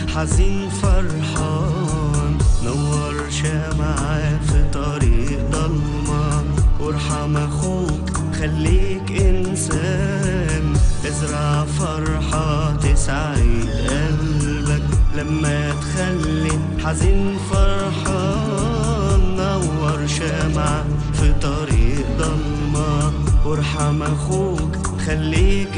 حزين فرحان، نور شمعة في طريق ضلمة، وارحم اخوك خليك انسان، ازرع فرحة تسعد قلبك لما تخلي حزين فرحان، نور شمعة في طريق ضلمة، وارحم اخوك خليك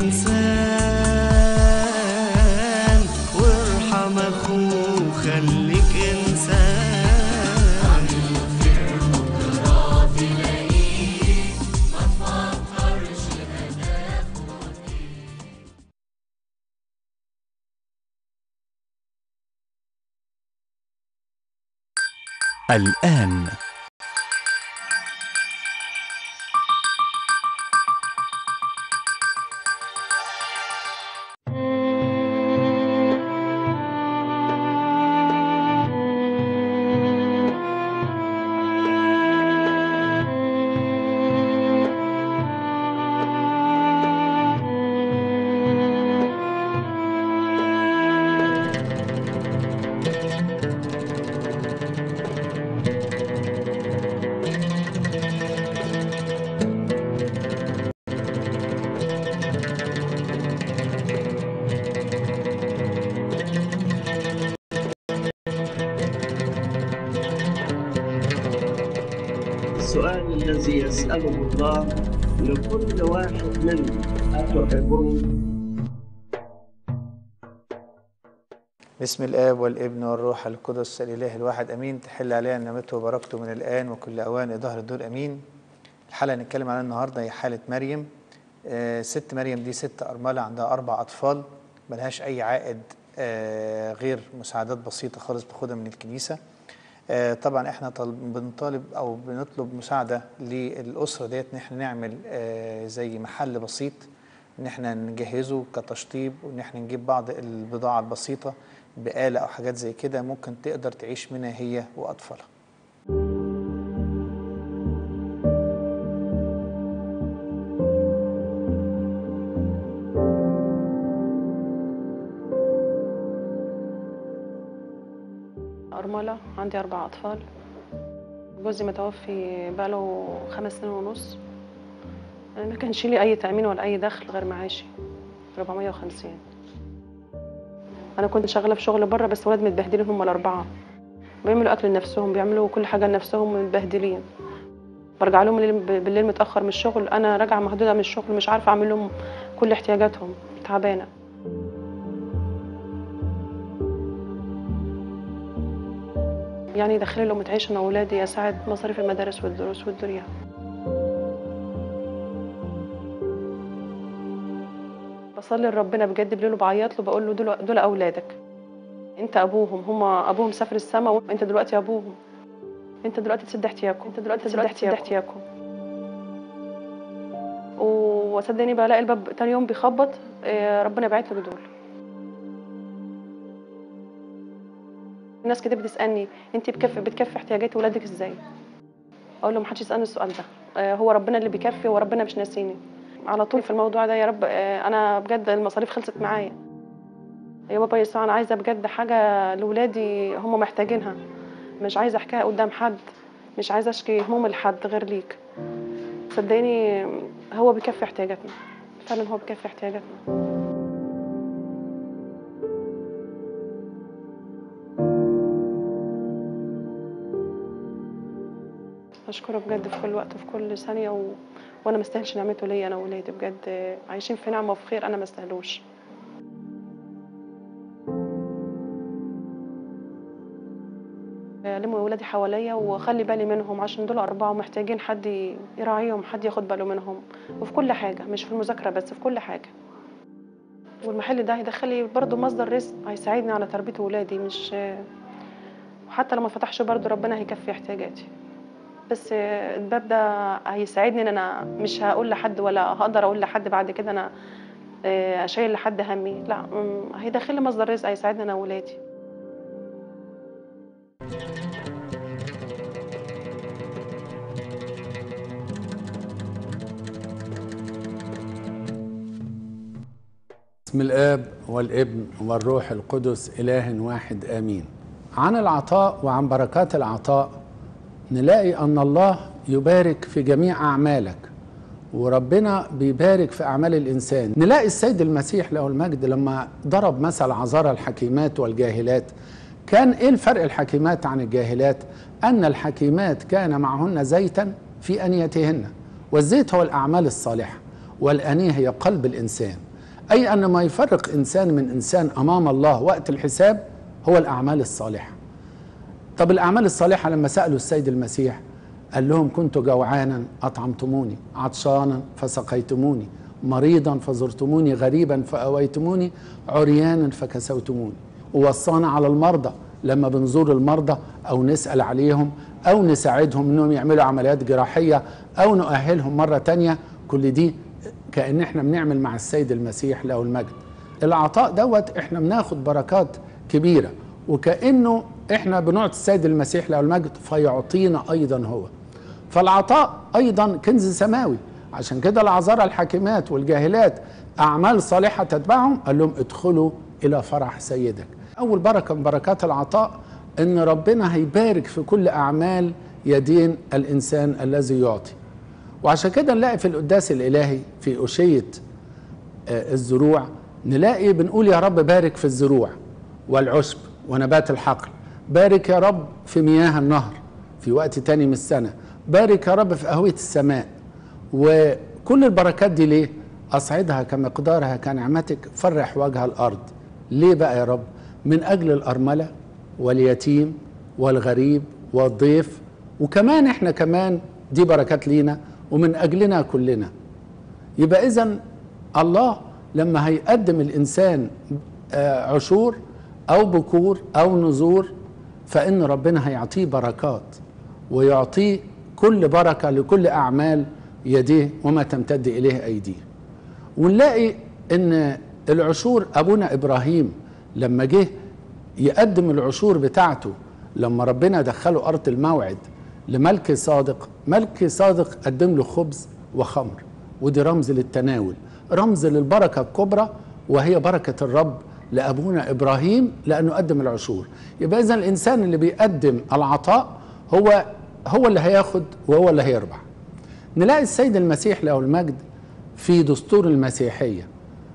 انسان، وارحم اخوك خليك انسان. الآن السؤال الذي يسأله الله لكل واحد منا: أتحبون؟ بسم الآب والابن والروح القدس الإله الواحد أمين. تحل علينا نعمته وبركته من الآن وكل أوان ظهر الدور أمين. الحلقة اللي نتكلم عنها النهاردة هي حالة مريم. ست مريم دي ست أرملة عندها 4 أطفال، ملهاش أي عائد غير مساعدات بسيطة خالص باخدها من الكنيسة. طبعا احنا بنطالب او بنطلب مساعده للاسره ديت ان احنا نعمل زي محل بسيط ان احنا نجهزه كتشطيب، وان احنا نجيب بعض البضاعه البسيطه بآلة او حاجات زي كده ممكن تقدر تعيش منها هي واطفالها. أرملة، عندي 4 أطفال. جوزي متوفي بقاله 5 سنين ونص. ما كانش لي أي تأمين ولا أي دخل غير معاشي 450. أنا كنت شغالة في شغل بره، بس ولاد متبهدلين هم ال4، بيعملوا أكل لنفسهم، بيعملوا كل حاجة لنفسهم، متبهدلين. برجع لهم بالليل متأخر من الشغل، أنا راجعة مهدودة من الشغل، مش عارفة أعمل لهم كل احتياجاتهم، تعبانة. يعني داخلي لهم تعيش انا واولادي، اساعد مصاريف المدارس والدروس والدنيا. بصلي لربنا بجد بليل، بعيط له بقول له دول اولادك، انت ابوهم، هم ابوهم سافر السما وانت دلوقتي ابوهم، انت دلوقتي تسد احتياجكم، انت دلوقتي تسد احتياجكم. وصدقني بلاقي الباب تاني يوم بيخبط، ربنا يبعت له بدول. الناس كده بتسالني انت بتكفي احتياجات ولادك ازاي؟ اقول له محدش يسالني السؤال ده، هو ربنا اللي بيكفي وربنا مش ناسيني. على طول في الموضوع ده يا رب، انا بجد المصاريف خلصت معايا يا بابا يسوع، انا عايزه بجد حاجه لاولادي هم محتاجينها، مش عايزه احكيها قدام حد، مش عايزه اشكي هموم لحد غير ليك. صدقيني هو بيكفي احتياجاتنا، فعلا هو بيكفي احتياجاتنا. أشكره بجد في كل وقت وفي كل ثانية وأنا ما استاهلش نعمته ليا أنا وولادي، بجد عايشين في نعمة وفي خير أنا ما استاهلوش. ألم ولادي حواليا وأخلي بالي منهم، عشان دول 4 محتاجين حد يراعيهم، حد ياخد باله منهم، وفي كل حاجة، مش في المذاكرة بس، في كل حاجة. والمحل ده هيدخلي برضه مصدر رزق، هيساعدني على تربية ولادي، مش وحتى لو ما فتحش برضه ربنا هيكفي احتياجاتي. بس الباب ده هيساعدني ان انا مش هقول لحد ولا هقدر اقول لحد بعد كده انا اشيل لحد همي، لا، هيدخل لي مصدر رزق هيساعدني انا وولادي. بسم الآب والابن والروح القدس إله واحد آمين. عن العطاء وعن بركات العطاء نلاقي أن الله يبارك في جميع أعمالك، وربنا بيبارك في أعمال الإنسان. نلاقي السيد المسيح له المجد لما ضرب مثل عذارى الحكيمات والجاهلات، كان إيه الفرق الحكيمات عن الجاهلات؟ أن الحكيمات كان معهن زيتا في أنيتهن، والزيت هو الأعمال الصالحة، والأنية هي قلب الإنسان، أي أن ما يفرق إنسان من إنسان أمام الله وقت الحساب هو الأعمال الصالحة. طب الأعمال الصالحة لما سألوا السيد المسيح قال لهم: كنت جوعانا أطعمتموني، عطشانا فسقيتموني، مريضا فزرتموني، غريبا فأويتموني، عريانا فكسوتموني. ووصانا على المرضى لما بنزور المرضى أو نسأل عليهم أو نساعدهم أنهم يعملوا عمليات جراحية أو نؤهلهم مرة تانية. كل دي كأن احنا بنعمل مع السيد المسيح له المجد. العطاء دوت احنا بناخد بركات كبيرة، وكأنه احنا بنعطي السيد المسيح له المجد فيعطينا أيضا هو. فالعطاء أيضا كنز سماوي. عشان كده العذارى الحكيمات والجاهلات أعمال صالحة تتبعهم، قال لهم: ادخلوا إلى فرح سيدك. أول بركة من بركات العطاء إن ربنا هيبارك في كل أعمال يدين الإنسان الذي يعطي. وعشان كده نلاقي في القداس الإلهي في أشية الزروع نلاقي بنقول: يا رب بارك في الزروع والعشب ونبات الحقل، بارك يا رب في مياه النهر في وقت تاني من السنة، بارك يا رب في أهوية السماء. وكل البركات دي ليه؟ أصعدها كمقدارها كنعمتك، فرح وجه الأرض. ليه بقى يا رب؟ من أجل الأرملة واليتيم والغريب والضيف، وكمان احنا كمان دي بركات لينا ومن أجلنا كلنا. يبقى إذن الله لما هيقدم الإنسان عشور أو بكور أو نذور، فإن ربنا هيعطيه بركات ويعطيه كل بركة لكل أعمال يديه وما تمتد إليه أيديه. ونلاقي إن العشور أبونا إبراهيم لما جه يقدم العشور بتاعته، لما ربنا دخله أرض الموعد لملك صادق، ملك صادق قدم له خبز وخمر، ودي رمز للتناول، رمز للبركة الكبرى، وهي بركة الرب لأبونا إبراهيم لأنه قدم العشور. يبقى إذن الإنسان اللي بيقدم العطاء هو اللي هياخد وهو اللي هيربح. نلاقي السيد المسيح له المجد في دستور المسيحية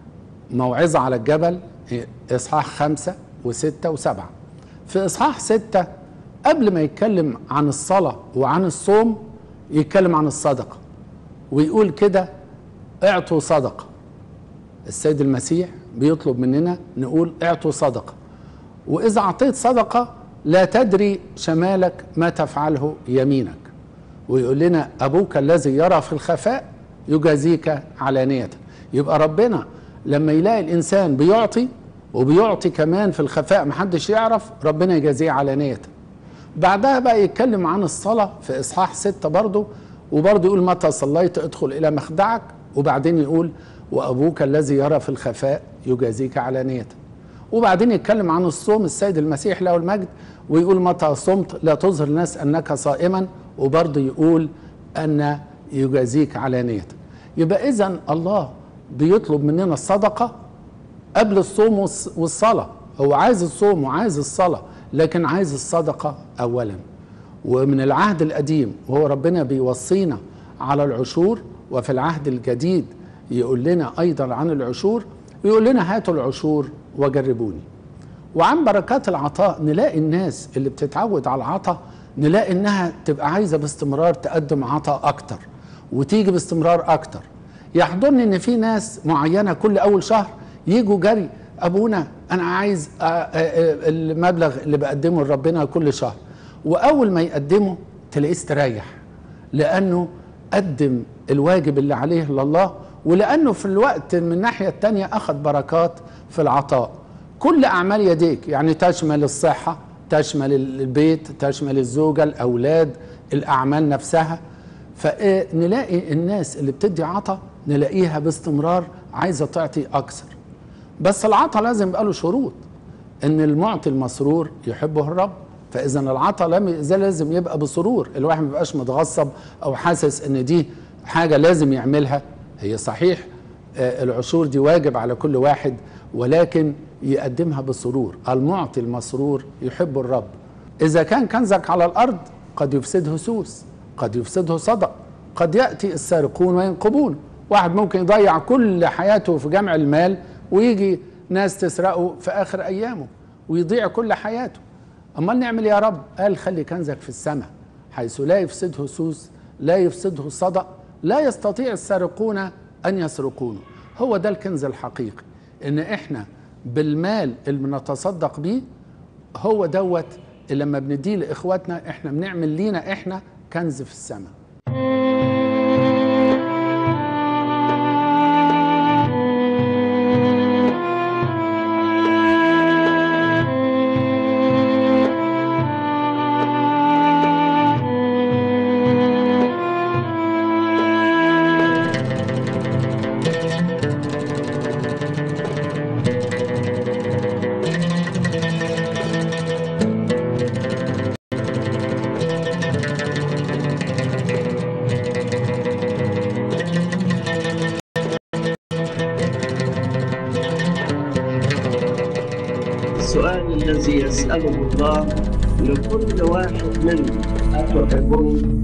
موعظة على الجبل إصحاح 5 و6 و7. في إصحاح 6 قبل ما يتكلم عن الصلاة وعن الصوم يتكلم عن الصدقة، ويقول كده: اعطوا صدقة. السيد المسيح بيطلب مننا نقول اعطوا صدقة، وإذا أعطيت صدقة لا تدري شمالك ما تفعله يمينك. ويقول لنا: أبوك الذي يرى في الخفاء يجازيك علانية. يبقى ربنا لما يلاقي الإنسان بيعطي وبيعطي كمان في الخفاء محدش يعرف، ربنا يجازيه علانية. بعدها بقى يتكلم عن الصلاة في إصحاح 6 برضه، وبرضه يقول: متى صليت ادخل إلى مخدعك، وبعدين يقول: وأبوك الذي يرى في الخفاء يجازيك علانية. وبعدين يتكلم عن الصوم السيد المسيح له المجد ويقول: متى صمت لا تظهر الناس أنك صائما، وبرضه يقول أن يجازيك علانية. يبقى إذن الله بيطلب مننا الصدقة قبل الصوم والصلاة. هو عايز الصوم وعايز الصلاة، لكن عايز الصدقة أولا. ومن العهد القديم وهو ربنا بيوصينا على العشور، وفي العهد الجديد يقول لنا أيضا عن العشور، ويقول لنا: هاتوا العشور وجربوني. وعن بركات العطاء نلاقي الناس اللي بتتعود على العطاء نلاقي إنها تبقى عايزة باستمرار تقدم عطاء أكتر وتيجي باستمرار أكتر. يحضرني إن في ناس معينة كل أول شهر يجوا جري: أبونا أنا عايز المبلغ اللي بقدمه لربنا كل شهر. وأول ما يقدمه تلاقيه استريح، لأنه قدم الواجب اللي عليه لله، ولأنه في الوقت من الناحية التانية أخذ بركات في العطاء. كل أعمال يديك يعني تشمل الصحة، تشمل البيت، تشمل الزوجة، الأولاد، الأعمال نفسها. فنلاقي الناس اللي بتدي عطاء نلاقيها باستمرار عايزة تعطي أكثر. بس العطاء لازم يبقى له شروط، إن المعطي المسرور يحبه الرب. فإذا العطاء لازم يبقى بسرور، الواحد ما يبقاش متغصب أو حاسس إن دي حاجة لازم يعملها. هي صحيح العشور دي واجب على كل واحد، ولكن يقدمها بسرور. المعطي المسرور يحب الرب. إذا كان كنزك على الأرض قد يفسده سوس، قد يفسده صدأ، قد يأتي السارقون وينقبون. واحد ممكن يضيع كل حياته في جمع المال ويجي ناس تسرقه في آخر أيامه ويضيع كل حياته. أمال نعمل يا رب؟ قال خلي كنزك في السماء حيث لا يفسده سوس، لا يفسده صدأ، لا يستطيع السارقون أن يسرقونه. هو ده الكنز الحقيقي، إن إحنا بالمال اللي بنتصدق بيه هو دوت اللي لما بنديه لإخواتنا إحنا بنعمل لينا إحنا كنز في السماء. السؤال الذي يسأله الله لكل واحد منا: أتحبون؟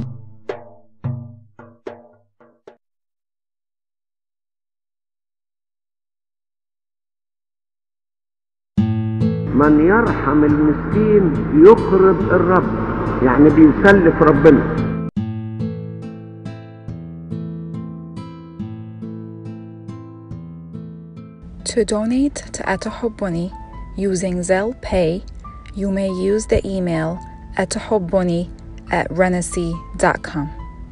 من يرحم المسكين يقرب الرب، يعني بيسلف ربنا. To donate to Atahubbuni using Zelle Pay, you may use the email atahubbuni@renesi.com.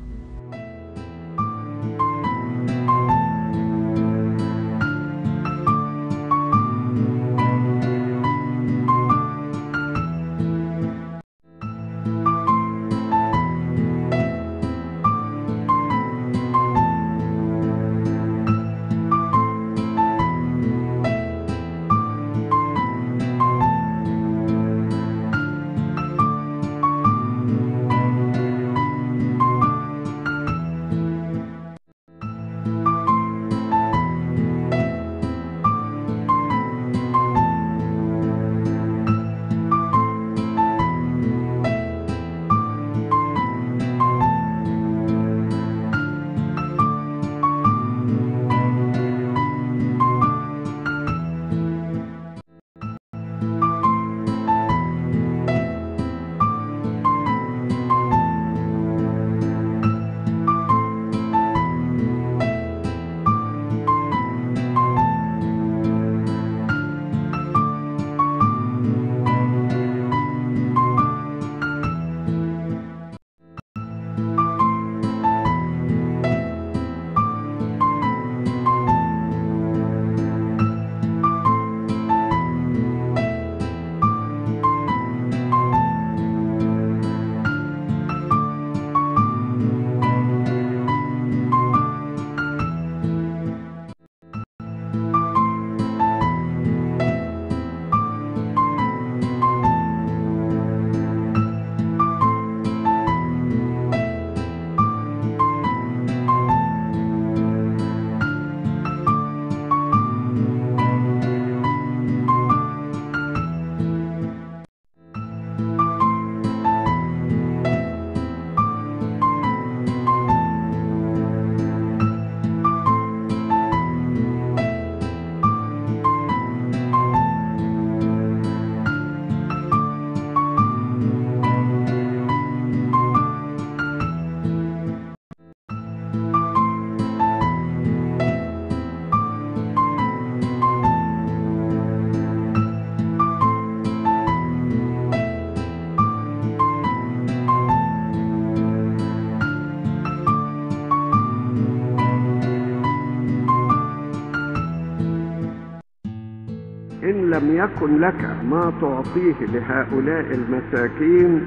إن لم يكن لك ما تعطيه لهؤلاء المساكين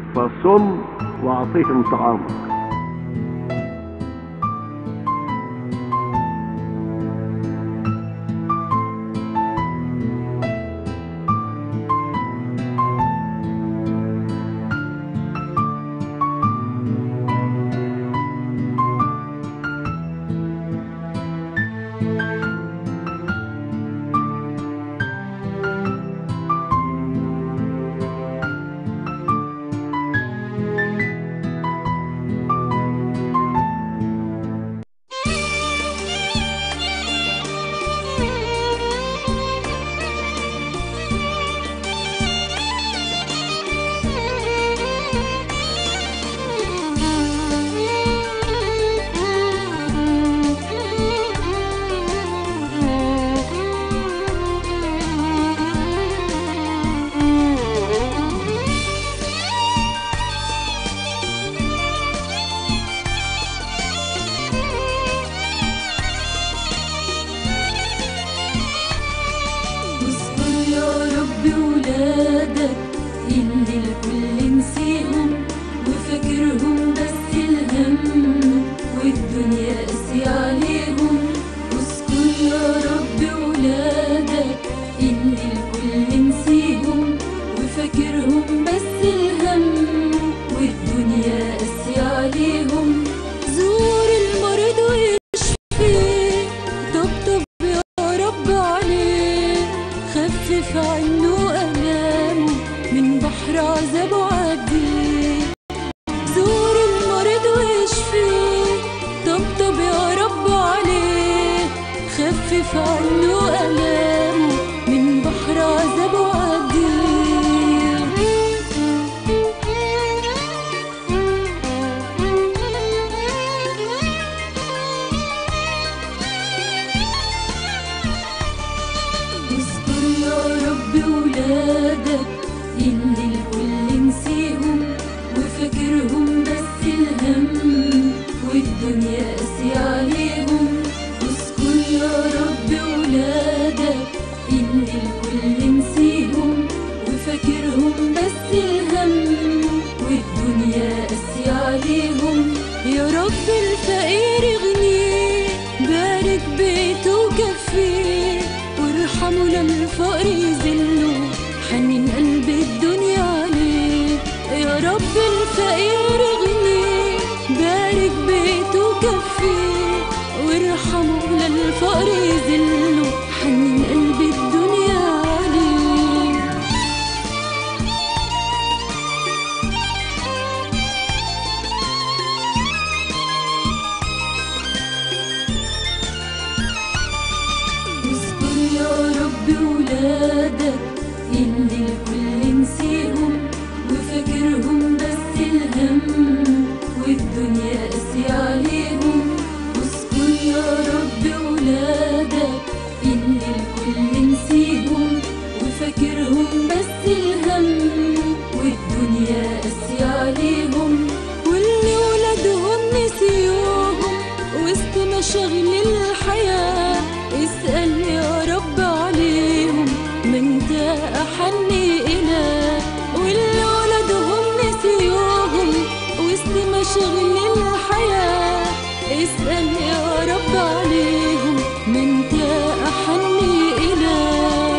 فصم واعطيهم طعامك. خفف عنه ألامه من بحر عذابه عديه. زور المريض واشفيه، طبطب يا رب عليه، خفف عنه ألامه من بحر عذابه عديه. اذكر يا رب ولادك اللي الكل نسيهم وفاكرهم بس الهم والدنيا قاسية عليهم. اذكر يا رب ولادك اللي الكل نسيهم وفاكرهم بس الهم والدنيا قاسية عليهم. يا رب الفقير اغنيه، بارك بيته وكفيه، وارحمه للفقر يذله، حنن قلب الدنيا عليه. يا رب الفقير اغنيه، بارك بيته وكفيه، وارحمه للفقر يذله، حنن قلب الدنيا عليه. اذكر يا رب ولادك اللي الكل نسيهم وفاكرهم بس الهم والدنيا قاسية عليهم. اذكر يا رب ولادك اللي الكل نسيهم وفاكرهم بس الهم والدنيا قاسية عليهم. واللي ولادهم نسيوهم وسط مشاغل الحياة، اسأل يا رب عليهم، ما انت أحن إله. واللي ولادهم نسيوهم وسط مشاغل الحياة، اسأل يا رب عليهم، ما انت أحن إله.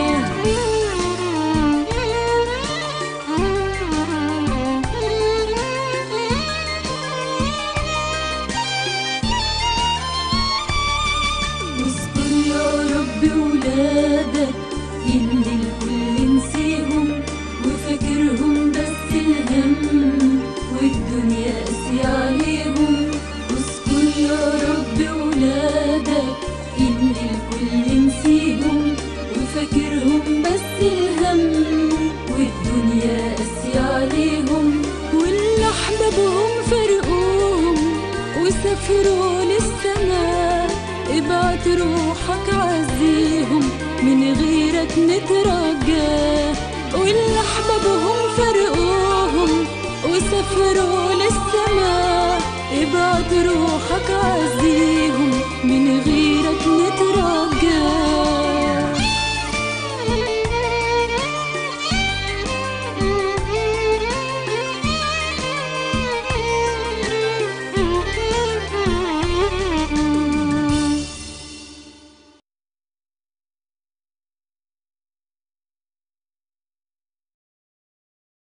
اذكر يا رب ولادك اللي الكل نسيهم وفاكرهم بس الهم والدنيا قاسية عليهم. اذكر يا رب ولادك اللي الكل نسيهم وفاكرهم بس الهم والدنيا قاسية عليهم. واللي أحبابهم فرقوهم وسافروا للسماء، ابعت روحك عزيهم، من غيرك نترجاه. واللي أحبابهم فرقوهم وسافروا للسماء، ابعت روحك عزيهم،